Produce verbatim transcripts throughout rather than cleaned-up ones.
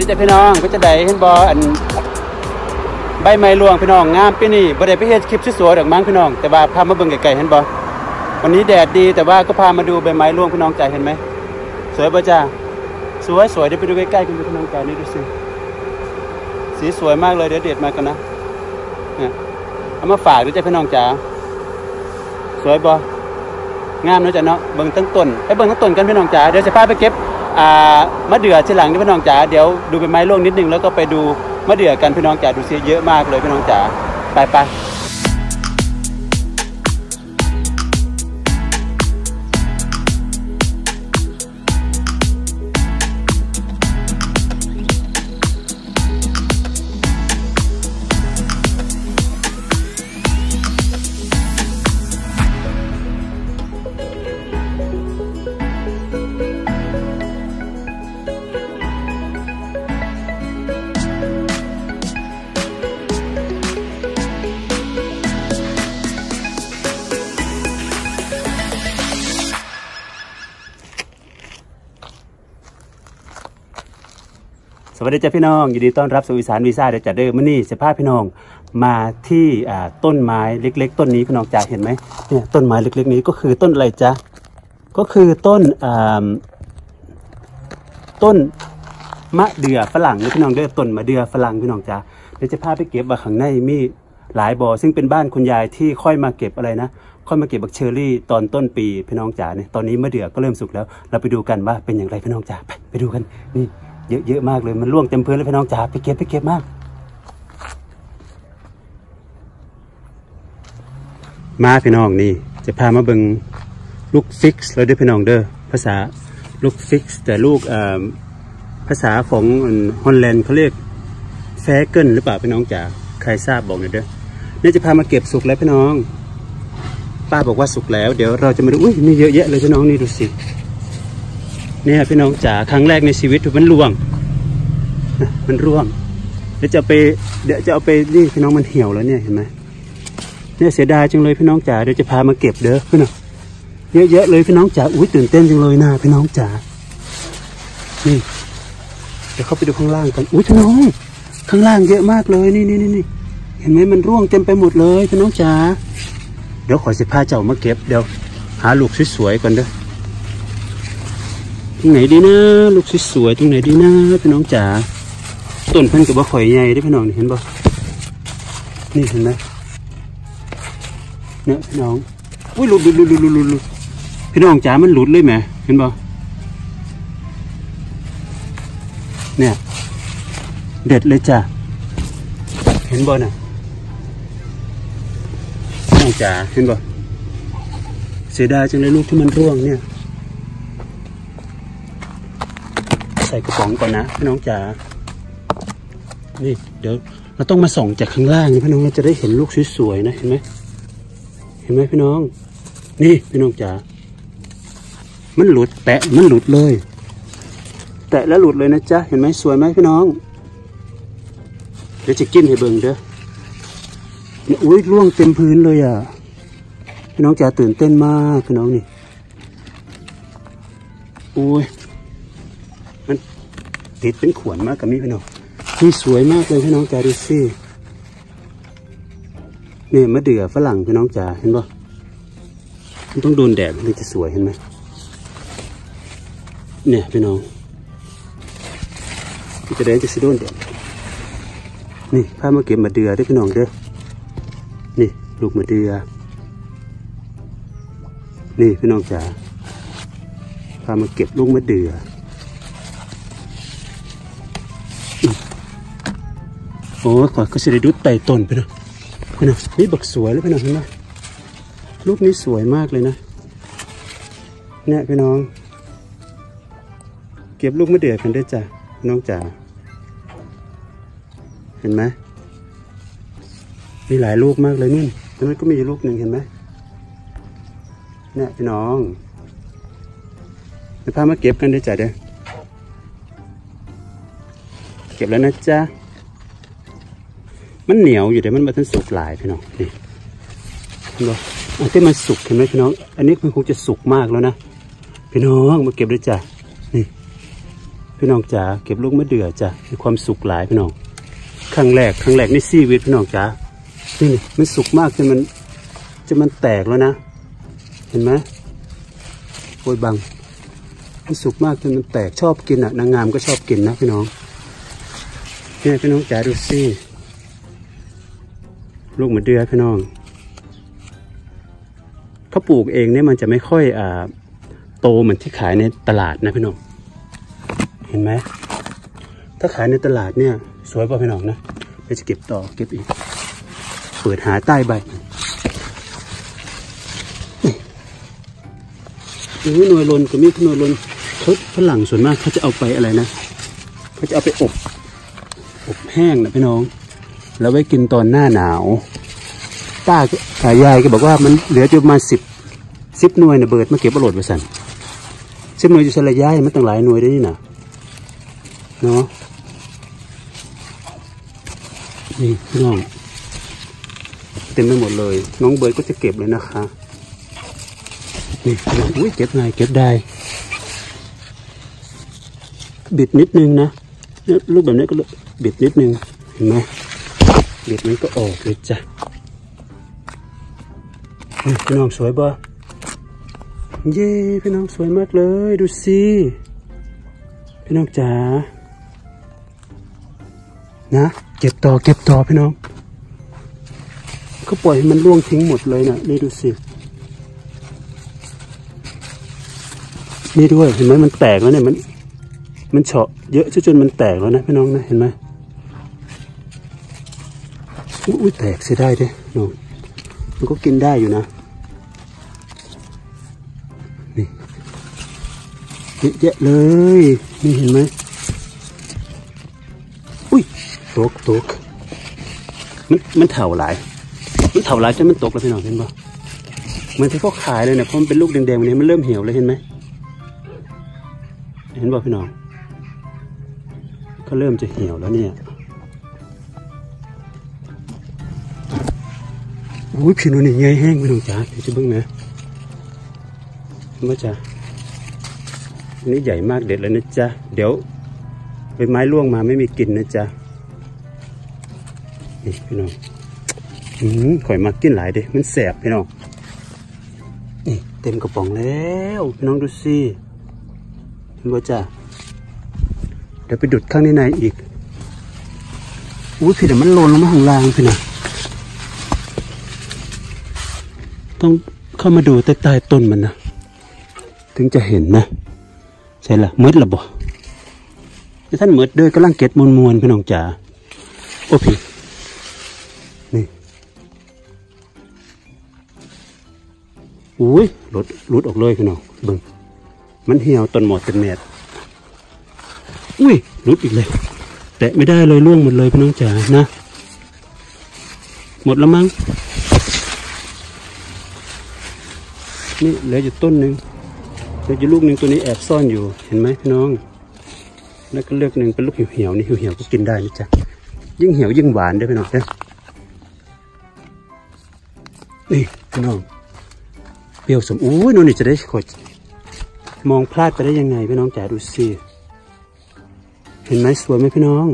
ดีจ้ะพี่น้องก็จะได้เห็นบออันใบไม้รวงพี่น้องงามปีนี้บ่ได้ไปเฮ็ดคลิปสวยๆดอกมั้งพี่น้องแต่ว่าพามาเบิ่งไกลๆเห็นบอวันนี้แดดดีแต่ว่าก็พามาดูใบไม้รวงพี่น้องใจเห็นไหมสวยป่ะจ้าสวยสวยเดี๋ยวไปดูใกล้ๆกันพี่น้องใจนี่ดูสิสีสวยมากเลยเดี๋ยวเด็ดมากันนะเนี่ยเอามาฝากด้วยจ้ะพี่น้องจ๋าสวยบ่งามเนาะจ้ะเนาะเบิ่งตั้งต้นไปเบิ่งตั้งต้นกันพี่น้องจ๋าเดี๋ยวจะพาไปเก็บอ่ามะเดื่อทีหลังนี่พี่น้องจ๋าเดี๋ยวดูใบไม้ร่วงนิดนึงแล้วก็ไปดูมะเดื่อกันพี่น้องจ๋าดูสิเยอะมากเลยพี่น้องจ๋าไปไปสวัสดีจ้าพี่น้องยินดีต้อนรับสู่อีสานวีซ่าเดี๋ยวจัดเดิมมื่อนี้จะพาพี่น้องมาที่ต้นไม้เล็กๆต้นนี้พี่น้องจ๋าเห็นไหมเนี่ยต้นไม้เล็กๆนี้ก็คือต้นอะไรจ๊ะก็คือต้นต้นมะเดื่อฝรั่งนี่พี่น้องเด้อต้นมะเดื่อฝรั่งพี่น้องจ๋าเดี๋ยวจะพาไปเก็บว่าข้างในมีหลายบ่อซึ่งเป็นบ้านคุณยายที่ค่อยมาเก็บอะไรนะค่อยมาเก็บบักเชอรี่ตอนต้นปีพี่น้องจ๋าเนี่ยตอนนี้มะเดื่อก็เริ่มสุกแล้วเราไปดูกันว่าเป็นอย่างไรพี่น้องจ๋าไปไปดูกันนี่เยอะๆมากเลยมันร่วงเต็มพื้นเลยพี่น้องจ๋าไปเก็บไปเก็บมากมาพี่น้องนี่จะพามาเบิ่งลูกฟิกซ์แล้วด้วยพี่น้องเด้อภาษาลูกฟิกซ์แต่ลูกภาษาของฮอลแลนด์เขาเรียกแฟเกิลหรือเปล่าพี่น้องจ๋าใครทราบบอกหน่อยเด้อนี่จะพามาเก็บสุกแล้วพี่น้องป้าบอกว่าสุกแล้วเดี๋ยวเราจะมาดูอุ้ยมีเยอะแยะเลยพี่น้องนี่ดูสิเนี่ยพี่น้องจ๋าครั้งแรกในชีวิตมันร่วงมันร่วงเดี๋ยวจะไปเดี๋ยวจะเอาไปนี่พี่น้องมันเหี่ยวแล้วเนี่ยเห็นไหมเนี่ยเสียดายจังเลยพี่น้องจ๋าเดี๋ยวจะพามาเก็บเด้อพี่น้องเยอะๆเลยพี่น้องจ๋าอุ้ยตื่นเต้นจังเลยนะพี่น้องจ๋านี่เดี๋ยวเข้าไปดูข้างล่างกันอุ้ยพี่น้องข้างล่างเยอะมากเลยนี่นี่นี่นี่เห็นไหมมันร่วงเต็มไปหมดเลยพี่น้องจ๋าเดี๋ยวขอสิพาเจ้ามาเก็บเดี๋ยวหาลูกสวยๆก่อนเด้อตรงไหนดีนะลูกสวยๆตรงไหนดีนะพี่น้องจ๋าต้นเพิ่นกับว่าข่อยใหญ่ได้พี่น้องเห็นบ่นี่เห็นไหมเนี่ยพี่น้องอุ้ยหลุดหลุดหลุดหลุดหลุดหลุดพี่น้องจ๋ามันหลุดเลยไหมเห็นบ่เนี่ยเด็ดเลยจ้ะเห็นบ่น่ะพี่น้องจ๋าเห็นบ่เสียดายจังเลยลูกที่มันร่วงเนี่ยใส่กระป๋องก่อนนะพี่น้องจ๋านี่เดี๋ยวเราต้องมาส่องจากข้างล่างพี่น้องเราจะได้เห็นลูกสวยๆนะเห็นไหมเห็นไหมพี่น้องนี่พี่น้องจ๋ามันหลุดแตะมันหลุดเลยแตะแล้วหลุดเลยนะจ๊ะเห็นไหมสวยไหมพี่น้องเดี๋ยวจะกินให้เบิ่งเด้อนี่อุ้ยร่วงเต็มพื้นเลยอ่ะพี่น้องจ๋าตื่นเต้นมากพี่น้องนี่อุ้ยมันติดเป็นขวนมากกับนี่พี่น้องนี่สวยมากเลยพี่น้องจ๋าดูสิเนี่ยมะเดื่อฝรั่งพี่น้องจ๋าเห็นป่ะมันต้องโดนแดดมันจะสวยเห็นไหมเนี่ยพี่น้องมันจะแดงจะสิโดนแดดนี่พามาเก็บมะเดื่อได้พี่น้องเด้อนี่ลูกมะเดื่อนี่พี่น้องจ๋าพามาเก็บลูกมะเดื่อโอ้ขอก็จะได้ดูไต่ต้นไปนะพี่น้องนี่บักสวยเลยพี่น้องเห็นไหมลูกนี้สวยมากเลยนะเนี่ยพี่น้องเก็บลูกมะเดื่อกันได้จ้ะน้องจ๋าเห็นไหมมีหลายลูกมากเลยนี่ตรงนั้นก็มีลูกหนึ่งเห็นไหมเนี่ยพี่น้องเดี๋ยวพามาเก็บกันได้จ้ะเด้อเก็บแล้วนะจ๊ะมันเหนียวอยู่แต่มันมาทั้งสุกหลายพี่น้องนี่เห็นไหมอันที่มันสุกเห็นไหมพี่น้องอันนี้มันคงจะสุกมากแล้วนะพี่น้องมาเก็บด้วยจ้ะนี่พพี่น้องจ๋าเก็บลูกมะเดื่อจ้ะมีความสุขหลายพี่น้องครั้งแรกครั้งแรกในชีวิตพี่น้องจ๋านี่มันสุกมากจนมันจนมันแตกแล้วนะเห็นไหมโอยบังมันสุกมากจนมันแตกชอบกินอ่ะนางงามก็ชอบกินนะพี่น้องเนี่ยพี่น้องจ๋าดูสิลูกมะเดื่อพี่น้องเขาปลูกเองเนี่ยมันจะไม่ค่อยอ่าโตเหมือนที่ขายในตลาดนะพี่น้องเห็นไหมถ้าขายในตลาดเนี่ยสวยป่ะพี่น้องนะเดี๋ยวจะเก็บต่อเก็บอีกเปิดหาใต้ใบนี่หน่วยลนก็มีหน่วยลนเขาฝรั่งส่วนมากเขาจะเอาไปอะไรนะเขาจะเอาไปอบอบแห้งนะพี่น้องแล้วไว้กินตอนหน้าหนาวป้าขายยายก็บอกว่ามันเหลือจะประมาณสิบสิบหน่วยนะเบิดมาเก็บประโหลดไปสั่นสิบหน่วยจะใช้ระยะมันตั้งหลายหน่วยได้นี่นะเนาะนี่พี่น้องเต็มไปหมดเลยน้องเบิร์ดก็จะเก็บเลยนะคะนี่พี่น้องอุ้ยเก็บไงเก็บได้บิดนิดนึงนะลูกแบบนี้ก็บิดนิดนึงเห็นไหมบิดนี้ก็ออกเลยจ้ะนี่พี่น้องสวยป่ะเย้พี่น้องสวยมากเลยดูสิพี่น้องจ๋านะเก็บต่อเก็บต่อพี่น้องก็ปล่อยให้มันร่วงทิ้งหมดเลยนะนี่ดูสินี่ด้วยเห็นไหมมันแตกแล้วเนี่ยมันมันเฉาะเยอะจนมันแตกแล้วนะพี่น้องนะเห็นไหมอุ้ยแตกเสียได้ด้วยน้องมันก็กินได้อยู่นะนี่เยอะแยะเลยนี่เห็นไหมอุ้ยตกตกมันมันเถาหลายมันเถาหลายจนมันตกแล้วพี่น้องเห็นป่ะมันที่เขาขายเลยเนี่ยเพราะมันเป็นลูกแดงๆวันนี้มันเริ่มเหี่ยวเลยเห็นไหมเห็นป่ะพี่น้องก็เริ่มจะเหี่ยวแล้วเนี่ยอุ้ยพี่นุ่นนี่ใหญ่แห้งพี่น้องจ๋าเดี๋ยวจะเบิ่งนะเห็นป่ะจ๊ะอันนี้ใหญ่มากเด็ดเลยนะจ๊ะเดี๋ยวใบไม้ร่วงมาไม่มีกินนะจ๊ะนี่พี่น้องอืมข่อยมากินหลายเด้มันแสบพี่น้องนี่เต็มกระป๋องแล้วพี่น้องดูสิเห็นป่ะจ๊ะเดี๋ยวไปดุดข้างในในอีกอุ้ยพี่เดี๋ยวมันหล่นลงมาข้างล่างพี่นะต้องเข้ามาดูใต้ใต้ต้นมันนะถึงจะเห็นนะใช่ละมืดละบ่ท่านมืดเดินกำลังเก็บมวลมวลพี่น้องจ๋าโอ้พี่นี่อุ้ยหลุดหลุดออกเลยพี่น้องเบิ่งมันเหี่ยวต้นหมดเป็นเม็ดอุ้ยหลุดอีกเลยแตะไม่ได้เลยล่วงหมดเลยพี่น้องจ๋านะหมดแล้วมั้งนี่เหลืออยู่ต้นหนึ่งเหลืออยู่ลูกหนึ่งตัวนี้แอบซ่อนอยู่เห็นไหมพี่น้องแล้วก็เลือกหนึ่งเป็นลูกเหี่ยวๆนี่เหี่ยวๆก็กินได้นะจ๊ะยิ่งเหี่ยวยิ่งหวานด้วยพี่น้องเด้อนี่พี่น้องเปรี้ยวสมอู้นู่นนี่จะได้ขดมองพลาดไปได้ยังไงพี่น้องจ๋าดูสิเห็นไหมสวยไหมพี่น้อง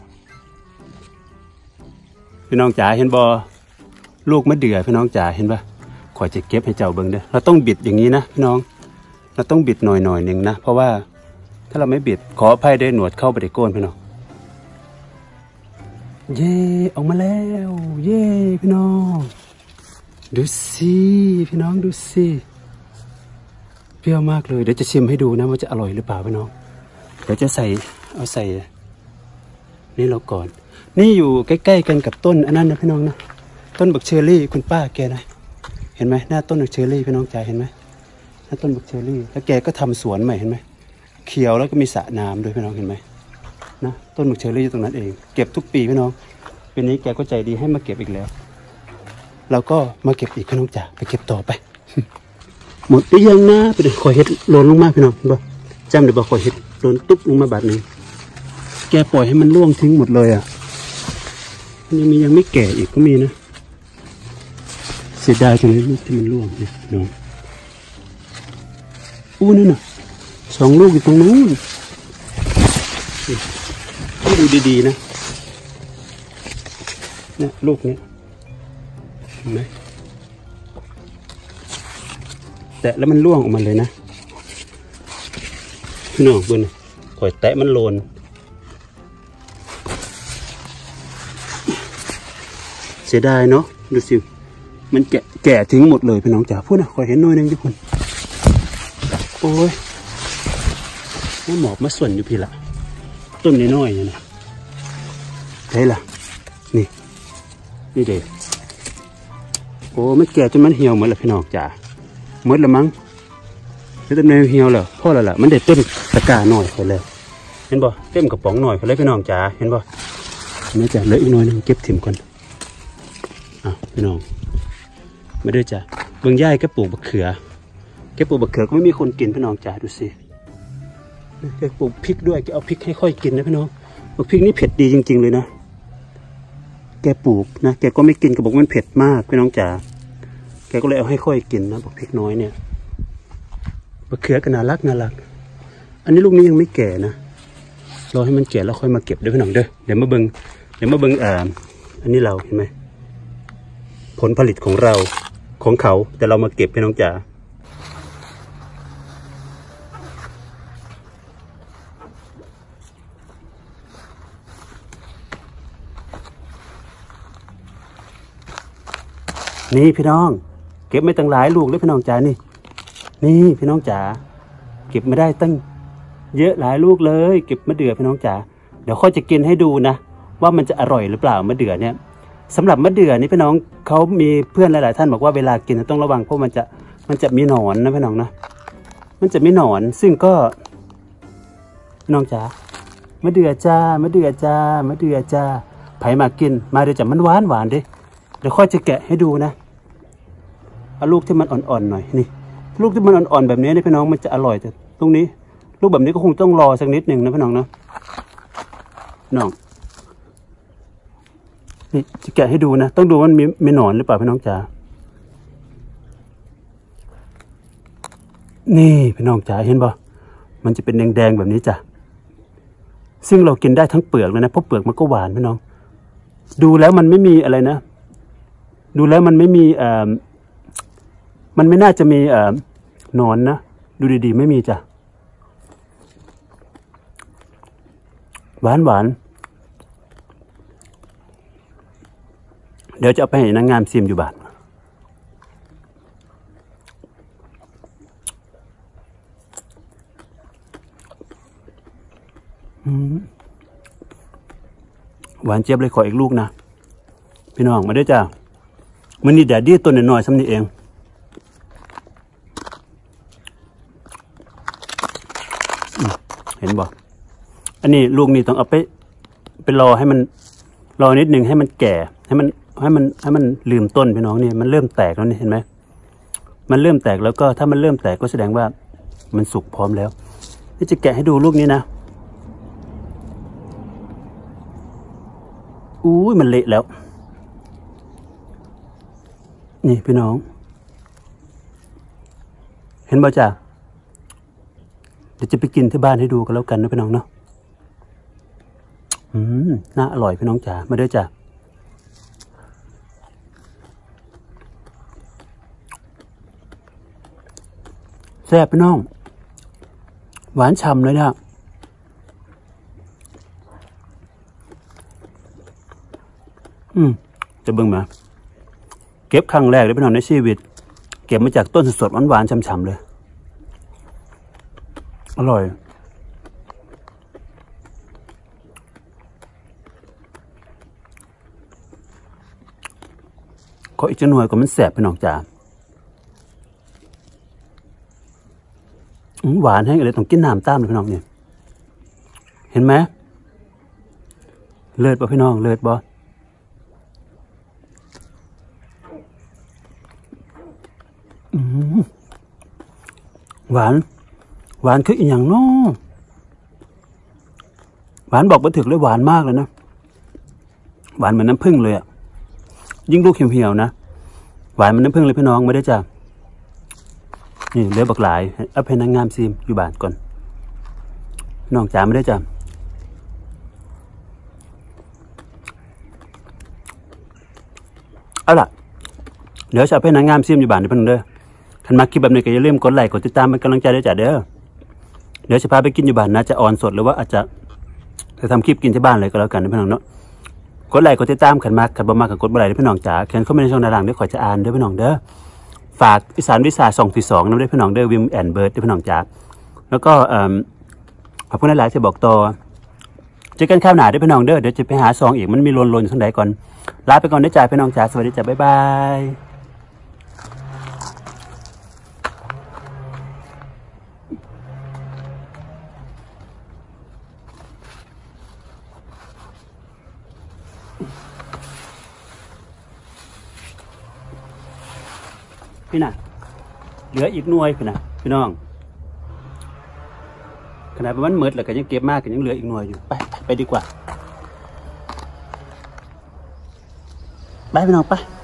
พี่น้องจ๋าเห็นบอลูกมะเดื่อพี่น้องจ๋าเห็นปะขอจะเก็บให้เจ้าเบิ่งเด้อเราต้องบิดอย่างนี้นะพี่น้องเราต้องบิดหน่อยหน่อยหนึ่งนะเพราะว่าถ้าเราไม่บิดขออภัยได้หนวดเข้าไปในก้นพี่น้องเย่ออกมาแล้วเย่พี่น้องดูสิพี่น้องดูสิเปรี้ยวมากเลยเดี๋ยวจะชิมให้ดูนะว่าจะอร่อยหรือเปล่าพี่น้องเดี๋ยวจะใส่เอาใส่นี่เราก่อนนี่อยู่ใกล้ๆกันกับต้นอันนั้นนะพี่น้องนะต้นบักเชอรี่คุณป้าแกนะเห็นไหมหน้าต้นบักเชอรี่พี่น้องจ๋าเห็นไหมหน้าต้นบักเชอรี่แล้วแกก็ทำสวนใหม่เห็นไหมเขียวแล้วก็มีสระน้ำด้วยพี่น้องเห็นไหมนะต้นบักเชอรี่อยู่ตรงนั้นเองเก็บทุกปีพี่น้องปีนี้แกก็ใจดีให้มาเก็บอีกแล้วเราก็มาเก็บอีกพี่น้องจ๋าไปเก็บต่อไป หมดหรือยังนะไปเดี๋ยวขอเห็ดโรยลงมาพี่น้องเห็นปะจำเดี๋ยวบอกขอเห็ดโรยตุ๊บลงมาบาดหนึ่งแกปล่อยให้มันร่วงทิ้งหมดเลยอ่ะยังมียังไม่แก่อีกก็มีนะเสียดายจังเลยลูกที่มันร่วงเนี่ยน้องอู้นั่นน่ะสองลูกอยู่ตรงนู้นให้ดูดีๆนะเนี่ยลูกเนี้ยเห็นไหมแตะแล้วมันร่วงออกมาเลยนะพี่น้องบุญข่อยแตะมันโลนเสียดายเนาะดูสิมันแก่แก่ทิ้งหมดเลยพี่น้องจ๋าพูดนะข่อยเห็นน้อยนึงทุกคนโอ้ยน้าหมอบมาส่วนอยู่พี่ละต้นน้อยๆเนี่ยนะใช่ล่ะนี่นี่เด็กโอ้มันแก่จนมันเหี่ยวหมดแล้วพี่น้องจ๋าหมดแล้วมั้งแล้วต้นไม้เหี่ยวแล้วพ่อแล้วล่ะมันเด็ดเต็มตะกร้าหน่อยไปเลยเห็นบ่เต็มกระป๋องหน่อยไปเลยพี่น้องจ๋าเห็นบ่แม่จ๋าเหลืออีกหน่อยนึงเก็บถิ่มก่อนอ่ะพี่น้องไม่ได้จ้ะเบื้องย่ายก็ปลูกบักเขือแกปลูกบักเขือก็ไม่มีคนกินพี่น้องจ๋าดูสิแกปลูกพริกด้วยแกเอาพริกให้ค่อยกินนะพี่น้องบักพริกนี่เผ็ดดีจริงๆเลยนะแกปลูกนะแกก็ไม่กินกระบอกมันเผ็ดมากพี่น้องจ๋าแกก็เลยเอาให้ค่อยกินนะบักพริกน้อยเนี่ยบักเขือก็น่ารักน่ารักอันนี้ลูกนี้ยังไม่แก่นะรอให้มันแก่แล้วค่อยมาเก็บเด้อพี่น้องเด้อเดี๋ยวมาเบิ้งเดี๋ยวมาเบิ้งอ่าอันนี้เราเห็นไหมผลผลิตของเราของเขาแต่เรามาเก็บพี่น้องจ๋านี่พี่น้องเก็บไม่ตั้งหลายลูกเลยพี่น้องจ๋านี่นี่พี่น้องจ๋าเก็บไม่ได้ตั้งเยอะหลายลูกเลยเก็บมะเดื่อพี่น้องจ๋าเดี๋ยวค่อยจะกินให้ดูนะว่ามันจะอร่อยหรือเปล่ามะเดื่อเนี่ยสำหรับมะเดื่อนี่พี่น้องเขามีเพื่อนหลายๆท่านบอกว่าเวลากินต้องระวังเพราะมันจะมันจะมีหนอนนะพี่น้องนะมันจะมีหนอนซึ่งก็พี่น้องจ๋ามะเดื่อจ้ามะเดื่อจ้ามะเดื่อจ้าไผมากินมาเดี๋ยวจะมันหวานหวานดิเดี๋ยวค่อยจะแกะให้ดูนะเอาลูกที่มันอ่อนๆหน่อยนี่ลูกที่มันอ่อนๆแบบนี้นี่พี่น้องมันจะอร่อยแต่ตรงนี้ลูกแบบนี้ก็คงต้องรอสักนิดหนึ่งนะพี่น้องนะน้องนี่จะแกะให้ดูนะต้องดูว่ามันมีมีหนอนหรือเปล่าพี่น้องจ๋านี่พี่น้องจ๋าเห็นป่ะมันจะเป็นแดงๆแบบนี้จ้ะซึ่งเรากินได้ทั้งเปลือกเลยนะเพราะเปลือกมันก็หวานพี่น้องดูแล้วมันไม่มีอะไรนะดูแล้วมันไม่มีเอ่อมันไม่น่าจะมีเอ่อหนอนนะดูดีๆไม่มีจ้ะหวานหวานเดี๋ยวจะเอาไปให้นางงามซิมอยู่บ้านหวานเจี๊ยบเลยขออีกลูกนะพี่น้องมาด้วยจ้ามันนี่แดดดี้ตัวหน่อยๆซ้ำนี่เองเห็นบ่อันนี้ลูกนี่ต้องเอาไปไปรอให้มันรอนิดหนึ่งให้มันแก่ให้มันให้มันให้มันลืมต้นพี่น้องนี่มันเริ่มแตกแล้วนี่เห็นไหมมันเริ่มแตกแล้วก็ถ้ามันเริ่มแตกก็แสดงว่ามันสุกพร้อมแล้วนี่จะแกะให้ดูลูกนี้นะอุ้ยมันเละแล้วนี่พี่น้องเห็นบ่จ้ะเดี๋ยวจะไปกินที่บ้านให้ดูกันแล้วกันนะพี่น้องเนาะอืมน่าอร่อยพี่น้องจ๋ามาด้วยจ้ะแซ่บพี่น้องหวานฉ่ำเลยนะอืมจะเบิ่งมาเก็บครั้งแรกเลยพี่น้องในชีวิตเก็บมาจากต้นสดๆหวานๆฉ่ำๆเลยอร่อยขออีกจะหน่วยก็มันแสบพี่น้องจ๋าหวานให้เลยต้องกินน้ำตามเลยพี่น้องเนี่ยเห็นไหมเลิศป่ะพี่น้องเลิศป่ะหวานหวานคืออีกอย่างน้อหวานบอกมาถึงเลยหวานมากเลยนะหวานเหมือนน้ำผึ้งเลยอ่ะยิ่งลูกเหี่ยวๆนะหวานเหมือนน้ำผึ้งเลยพี่น้องไม่ได้จ้ะนี่เหลือบักหลายเอาไปนางงามซีมอยู่บ้านก่อนน้องจ๋าไม่ได้จ้ะเอาล่ะเดี๋ยวจะเอาไปนางงามซิมอยู่บ้านเด้อพี่น้องเด้อคันมาคลิปแบบนี้ก็อย่าลืมกดไลค์กดติดตามเป็นกำลังใจด้วยจ้ะเด้อเดี๋ยวจะพาไปกินอยู่บ้านนะจะออนสดหรือว่าอาจจะจะทำคลิปกินที่บ้านเลยก็แล้วกันนะพี่น้องเนาะกดไลค์กดติดตามขันมากขันบ่มากกับกดบ่ไลค์พี่น้องจ๋าเขียนเข้ามาในช่องด้านล่างเดี๋ยวขอจะอ่านเด้อพี่น้องเด้อฝากอีสานวิสาสองที่สองนะด้วยพี่น้องเด้อวิมแอนเบิร์ดด้วยพี่น้องจ๋าแล้วก็ขอบคุณหลายๆที่บอกต่อเจอกันข้าวหนาด้วยพี่น้องเด้อเดี๋ยวจะไปหาซองอีกมันมีลนๆอยู่ข้างใดก่อนลาไปก่อนได้จ่ายพี่น้องจ๋าสวัสดีจ้าบ๊ายบายพี่น่ะเหลืออีกหน่วยพี่น่ะพี่น้องขนาดมันเมิดแล้วก็ยังเก็บมากก็ยังเหลืออีกหน่วยอยู่ไปไปดีกว่าไปพี่น้องไป